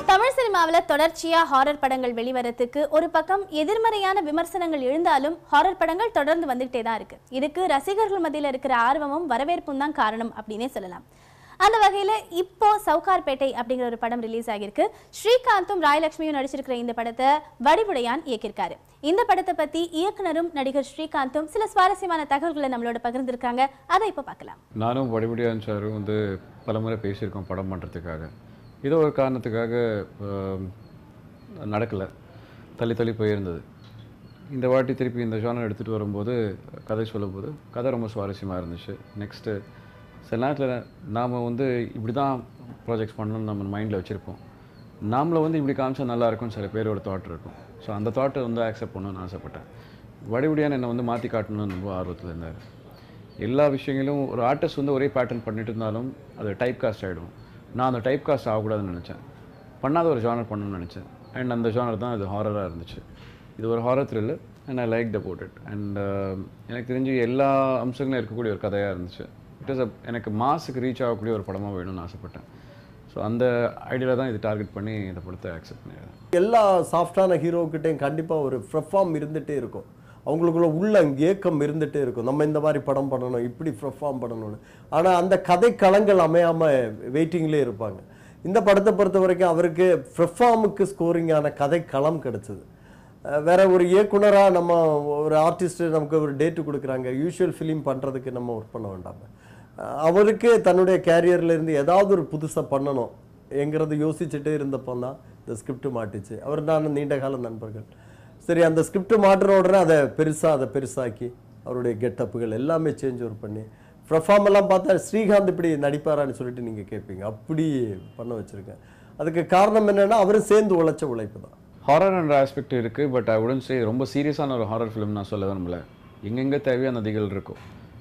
தமிழ் சினிமாவில் தொடர்ச்சியா ஹாரர் படங்கள் வெளிவரத்துக்கு ஒரு பக்கம் எதிர்மறையான விமர்சனங்கள் எழுந்தாலும் ஹாரர் படங்கள் தொடர்ந்து வந்துகிட்டே தான் இருக்கு. இதுக்கு ரசிகர்கள் மத்தியில் இருக்கிற ஆர்வமும் வரவேற்பும் தான் காரணம் அப்படின்னே சொல்லலாம். அந்த வகையில் இப்போ சவுகார்பேட்டை அப்படிங்கிற ஒரு படம் ரிலீஸ் ஆகியிருக்கு. ஸ்ரீகாந்தும் ராயலட்சுமியும் நடிச்சிருக்கிற இந்த படத்தை வடிவுடையான் இயக்கியிருக்காரு. இந்த படத்தை பத்தி இயக்குனரும் நடிகர் ஸ்ரீகாந்தும் சில சுவாரஸ்யமான தகவல்களை நம்மளோட பகிர்ந்திருக்காங்க. அதை இப்போ பார்க்கலாம். நானும் வடிவுடையான் சாரும் பலமுறை பேசியிருக்கோம் படம் பண்ணுறதுக்காக. ஏதோ ஒரு காரணத்துக்காக நடக்கலை, தள்ளி போயிருந்தது. இந்த வாட்டி திருப்பி இந்த ஜானர் எடுத்துகிட்டு வரும்போது கதை சொல்லும்போது கதை ரொம்ப சுவாரஸ்யமாக இருந்துச்சு. நெக்ஸ்ட்டு சில நேரத்தில் நாம் இப்படி தான் ப்ராஜெக்ட்ஸ் பண்ணணும்னு நம்ம மைண்டில் வச்சுருப்போம். நாமளை இப்படி காமிச்சா நல்லாயிருக்கும்னு சில பேரோட தாட் இருக்கும். ஸோ அந்த தாட்டை ஆக்செப்ட் பண்ணணும்னு ஆசைப்பட்டேன். வடிவுடையான் என்னை மாற்றி காட்டணும்னு ரொம்ப ஆர்வத்தில் இருந்தார். எல்லா விஷயங்களும் ஒரு ஆர்டிஸ்ட் ஒரே பேட்டர்ன் பண்ணிட்டு இருந்தாலும் அது டைப் காஸ்ட் ஆகிடும். நான் அந்த டைப் காஸ்ட் ஆகக்கூடாதுன்னு நினச்சேன். பண்ணாத ஒரு ஜானர் பண்ணணும்னு நினச்சேன். அண்ட் அந்த ஜானர் தான் இது ஹாரராக இருந்துச்சு. இது ஒரு horror thriller and I like about it. And எனக்கு தெரிஞ்சு எல்லா அம்சங்களும் இருக்கக்கூடிய ஒரு கதையாக இருந்துச்சு. எனக்கு மாஸுக்கு ரீச் ஆகக்கூடிய ஒரு படமாக வேணும்னு ஆசைப்பட்டேன். ஸோ அந்த ஐடியாவில் தான் இது டார்கெட் பண்ணி இந்த படத்தை அக்செப்ட் பண்ணிடுறேன். எல்லா சாஃப்டான ஹீரோக்கிட்டையும் கண்டிப்பாக ஒரு பெர்ஃபார்ம் இருந்துகிட்டே இருக்கும். அவங்களுக்குள்ள உள்ள ஏக்கம் இருந்துகிட்டே இருக்கும். நம்ம இந்த மாதிரி படம் பண்ணணும், இப்படி பெர்ஃபார்ம் பண்ணணும்னு. ஆனால் அந்த கதை களங்கள் அமையாமல் வெயிட்டிங்லேயே இருப்பாங்க. இந்த படத்தை பொறுத்த வரைக்கும் அவருக்கு பெர்ஃபார்முக்கு ஸ்கோரிங்கான கதை களம் கிடச்சிது. வேற ஒரு இயக்குனராக நம்ம ஒரு ஆர்டிஸ்ட்டு நமக்கு ஒரு டேட்டு கொடுக்குறாங்க, யூஷுவல் ஃபிலிம் பண்ணுறதுக்கு நம்ம ஒர்க் பண்ண வேண்டாம். அவருக்கு தன்னுடைய கேரியர்லேருந்து ஏதாவது ஒரு புதுசாக பண்ணணும் என்கிறத யோசிச்சுட்டே இருந்தப்போ தான் இந்த ஸ்கிரிப்ட் மாட்டிச்சு. அவர் நான் நீண்ட கால நண்பர்கள். சரி, அந்த ஸ்கிரிப்ட் மாட்டுற உடனே அதை பெருசாக்கி அவருடைய கெட்டப்புகள் எல்லாமே சேஞ்ச் ஓவர் பண்ணி பெர்ஃபார்ம் எல்லாம் பார்த்தா ஸ்ரீகாந்த் இப்படி நடிப்பாரான்னு சொல்லிட்டு நீங்கள் கேட்பீங்க. அப்படி பண்ண வச்சுருக்கேன். அதுக்கு காரணம் என்னென்னா அவரும் சேர்ந்து உழைச்ச உழைப்பு தான். ஹாரர் என்ற ஆஸ்பெக்ட் இருக்குது. பட் ஐ வுடன்ட் சே ரொம்ப சீரியஸான ஒரு ஹாரர் ஃபிலிம் நான் சொல்ல விரும்பல. எங்கெங்கே தேவையான நதிகள் இருக்கும்.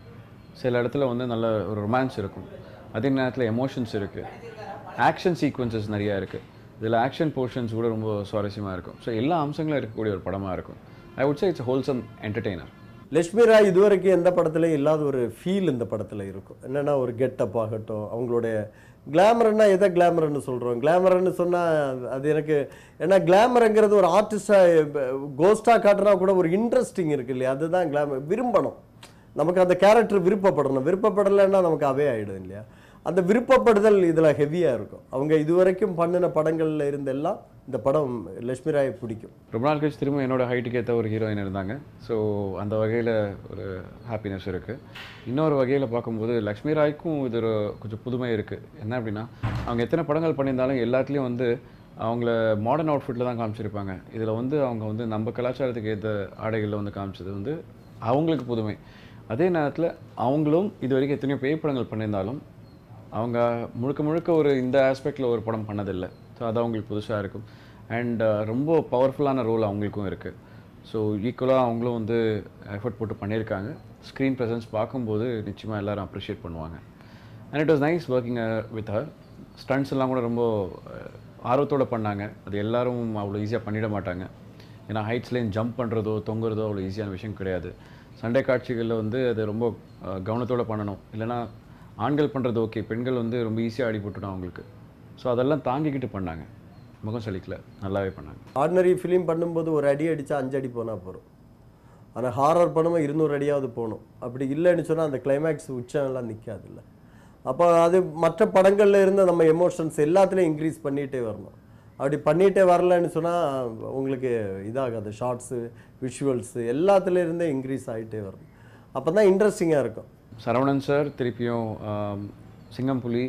சில இடத்துல நல்ல ஒரு ரொமான்ஸ் இருக்கும். அதே நேரத்தில் எமோஷன்ஸ் இருக்குது. ஆக்ஷன் சீக்வன்சஸ் நிறையா இருக்குது. இதில் ஆக்ஷன் போர்ஷன்ஸ் கூட ரொம்ப சுவாரஸ்யமாக இருக்கும். ஸோ எல்லா அம்சங்களும் இருக்கக்கூடிய ஒரு படமாக இருக்கும். I would say it's wholesome entertainer. Lakshmi Rai இதுவரைக்கும் எந்த படத்துலையும் இல்லாத ஒரு ஃபீல் இந்த படத்தில் இருக்கும். என்னென்னா ஒரு கெட்டப் ஆகட்டும், அவங்களுடைய கிளாமர்னா எதை கிளாமர்னு சொல்கிறோம். கிளாமர்னு சொன்னால் அது எனக்கு ஏன்னா கிளாமருங்கிறது ஒரு ஆர்டிஸ்டாக கோஸ்டாக காட்டுனா கூட ஒரு இன்ட்ரெஸ்டிங் இருக்குது இல்லையா, அதுதான் கிளாமர். விரும்பணும், நமக்கு அந்த கேரக்டர் விருப்பப்படணும். விருப்பப்படலைன்னா நமக்கு அவே ஆகிடும் இல்லையா. அந்த விருப்பப்படுதல் இதில் ஹெவியாக இருக்கும். அவங்க இதுவரைக்கும் பண்ணின படங்களில் இருந்தெல்லாம் இந்த படம் லட்சுமி ராயை பிடிக்கும். ரொம்ப நாள் கழிச்சு திரும்ப என்னோட ஹைட்டுக்கு ஏற்ற ஒரு ஹீரோயின் இருந்தாங்க. ஸோ அந்த வகையில் ஒரு ஹாப்பினஸ் இருக்குது. இன்னொரு வகையில் பார்க்கும்போது லட்சுமி ராய்க்கும் இது ஒரு கொஞ்சம் புதுமை இருக்குது. என்ன அப்படின்னா, அவங்க எத்தனை படங்கள் பண்ணியிருந்தாலும் எல்லாத்துலேயும் அவங்கள மாடர்ன் அவுட்ஃபிட்டில் தான் காமிச்சிருப்பாங்க. இதில் அவங்க நம்ம கலாச்சாரத்துக்கு ஏற்ற ஆடைகளில் காமிச்சது அவங்களுக்கு புதுமை. அதே நேரத்தில் அவங்களும் இது வரைக்கும் எத்தனையோ பேய் படங்கள் பண்ணியிருந்தாலும் அவங்க முழுக்க ஒரு இந்த ஆஸ்பெக்டில் ஒரு படம் பண்ணதில்லை. ஸோ அது அவங்களுக்கு புதுசாக இருக்கும். அண்ட் ரொம்ப பவர்ஃபுல்லான ரோல் அவங்களுக்கும் இருக்குது. ஸோ ஈக்குவலாக அவங்களும் எஃபர்ட் போட்டு பண்ணியிருக்காங்க. ஸ்க்ரீன் ப்ரெசன்ஸ் பார்க்கும்போது நிச்சயமாக எல்லோரும் அப்ரிஷியேட் பண்ணுவாங்க. And it was nice working with her. Stunts எல்லாம் கூட ரொம்ப ஆர்வத்தோடு பண்ணாங்க. அது எல்லோரும் அவ்வளோ ஈஸியாக பண்ணிட மாட்டாங்க. ஏன்னா ஹைட்ஸ்லேயும் ஜம்ப் பண்ணுறதோ தொங்குறதோ அவ்வளோ ஈஸியான விஷயம் கிடையாது. சண்டை காட்சிகளில் அது ரொம்ப கவனத்தோடு பண்ணணும். இல்லைனா ஆண்கள் பண்ணுறது ஓகே, பெண்கள் ரொம்ப ஈஸியாக அடி போட்டுடும் அவங்களுக்கு. ஸோ அதெல்லாம் தாங்கிக்கிட்டு பண்ணாங்க. முகம் சலிக்கல, நல்லாவே பண்ணாங்க. ஆர்டினரி ஃபிலிம் பண்ணும்போது ஒரு அடி அடித்தா 5 அடி போனால் போகிறோம். ஆனால் ஹாரர் பண்ணும்போது 200 அடியாவது போகணும். அப்படி இல்லைன்னு சொன்னால் அந்த கிளைமேக்ஸ் உச்சம்லாம் நிற்காது இல்லை. அப்போ அது மற்ற படங்களில் இருந்து நம்ம எமோஷன்ஸ் எல்லாத்துலேயும் இன்க்ரீஸ் பண்ணிகிட்டே வரணும். அப்படி பண்ணிகிட்டே வரலன்னு சொன்னால் உங்களுக்கு இதாகாது. ஷார்ட்ஸு, விஷுவல்ஸு எல்லாத்துலேருந்தே இன்க்ரீஸ் ஆகிட்டே வரணும். அப்போ தான் இன்ட்ரெஸ்டிங்காக இருக்கும். சரவணன் சார் திருப்பியும் சிங்கம்புலி,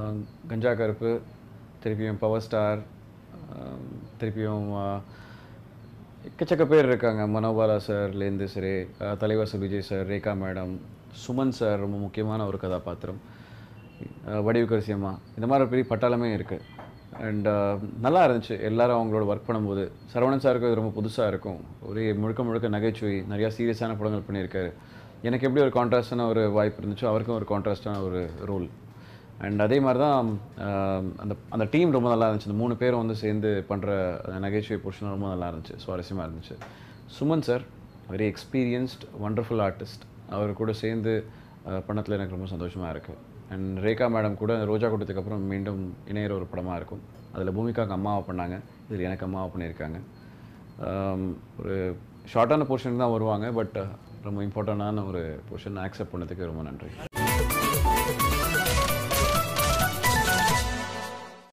கஞ்சா கருப்பு, திருப்பியும் பவர் ஸ்டார், திருப்பியும் எக்கச்சக்க பேர் இருக்காங்க. மனோபாலா சார்லேருந்து சரி, தலைவர் Vijay sir, Rekha madam, Suman sir ரொம்ப முக்கியமான ஒரு கதாபாத்திரம், வடிவுக்கரசியம்மா, இந்த மாதிரி பெரிய பட்டாளமே இருக்குது. அண்ட் நல்லா இருந்துச்சு எல்லோரும் அவங்களோட ஒர்க் பண்ணும்போது. சரவணன் சாருக்கு அது ரொம்ப புதுசாக இருக்கும். ஒரே முழுக்க நகைச்சுவை, நிறையா சீரியஸான படங்கள் பண்ணியிருக்காரு. எனக்கு எப்படி ஒரு கான்ட்ராஸ்டான ஒரு வாய்ப்பு இருந்துச்சோ அவருக்கும் ஒரு கான்ட்ராஸ்டான ஒரு ரோல். அண்ட் அதே மாதிரி தான் அந்த டீம் ரொம்ப நல்லா இருந்துச்சு. இந்த 3 பேரும் சேர்ந்து பண்ணுற நகைச்சுவை போர்ஷன் ரொம்ப நல்லா இருந்துச்சு, சுவாரஸ்யமாக இருந்துச்சு. Suman sir very experienced wonderful artist. அவர் கூட சேர்ந்து பண்ணத்தில் எனக்கு ரொம்ப சந்தோஷமாக இருக்குது. அண்ட் ரேகா மேடம் கூட ரோஜா கூட்டத்துக்கு அப்புறம் மீண்டும் இணையிற ஒரு படமாக இருக்கும். அதில் பூமிகாவுக்கு அம்மாவை பண்ணாங்க, இதில் எனக்கு அம்மாவை பண்ணியிருக்காங்க. ஒரு ஷார்ட்டான போர்ஷன் தான் வருவாங்க, பட் ரொம்ப இம்பார்ட்டண்டான ஒரு போர்ஷன் அக்செப்ட் பண்ணதுக்கு ரொம்ப நன்றி.